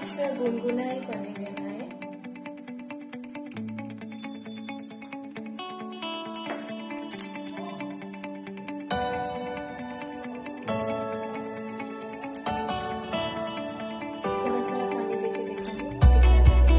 इसे गुनगुना ही पानी लेना है। थोड़ा सा पानी देके देखेंगे कितना लगेगा।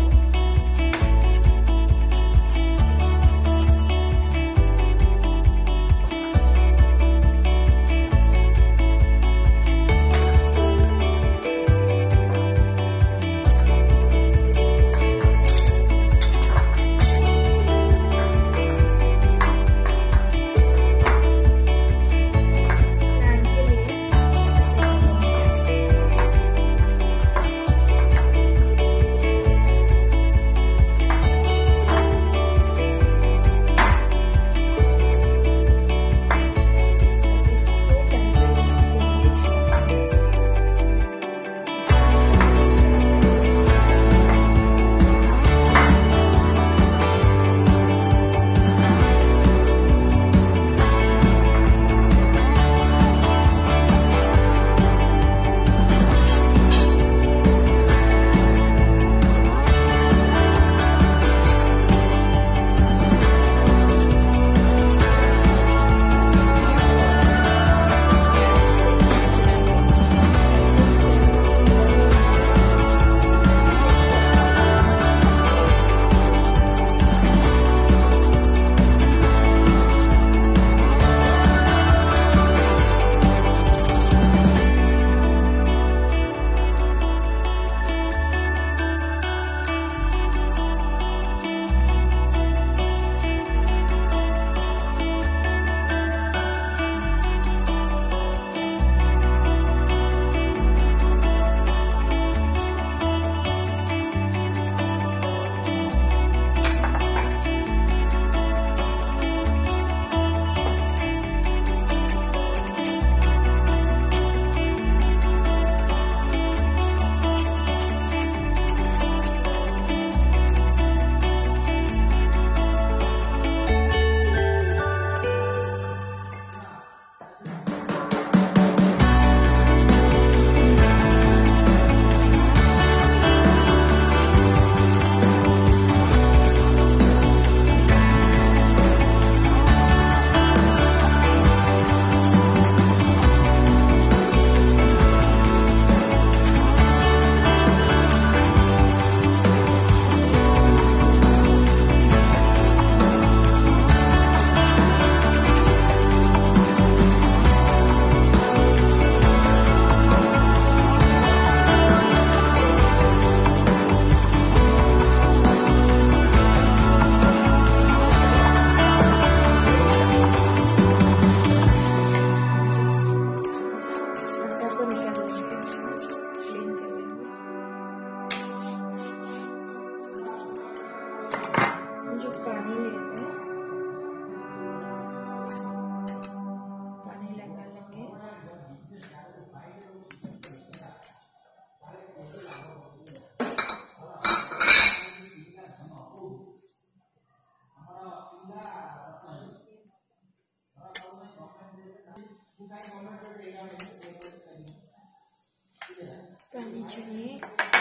पानी चाहिए।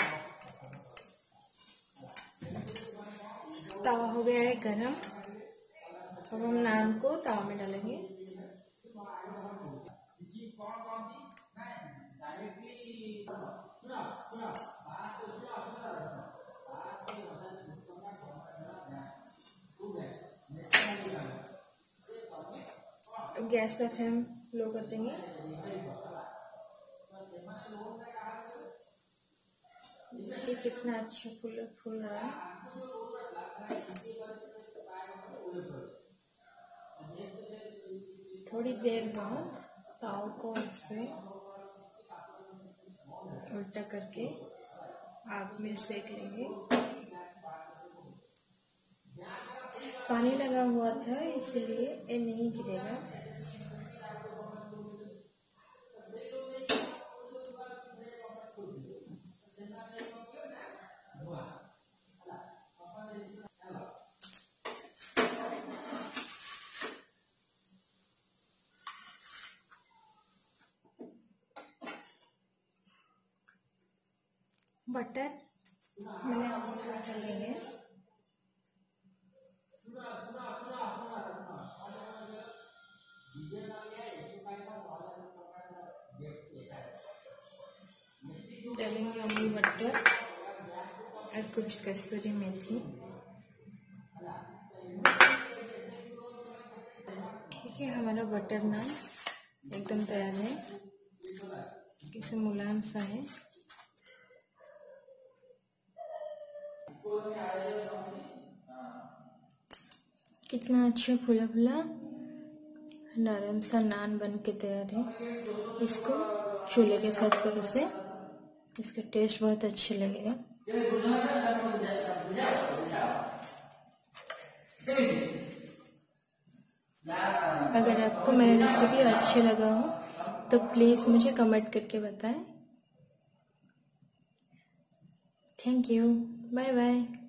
तवा हो गया है गरम। अब हम नान को तवा में डालेंगे। अब गैस का फ्लेम लो कर देंगे। देखिए कितना अच्छा फूल रहा है। थोड़ी देर बाद ताव को इससे उल्टा करके आग में सेक लेंगे। पानी लगा हुआ था इसलिए ये नहीं गिरेगा। बटर मैंने बटर लेंगे। डालेंगे अमूल बटर और कुछ कसूरी मेथी। देखिए हमारा बटर नान एकदम तैयार है, कैसे मुलायम सा है। कितना अच्छा फुला फुला नरम सा नान बन के तैयार है। इसको छोले के साथ परोसे, इसका टेस्ट बहुत अच्छा लगेगा। अगर आपको मेरा रेसिपी अच्छा लगा हो तो प्लीज़ मुझे कमेंट करके बताएं। Thank you, bye bye.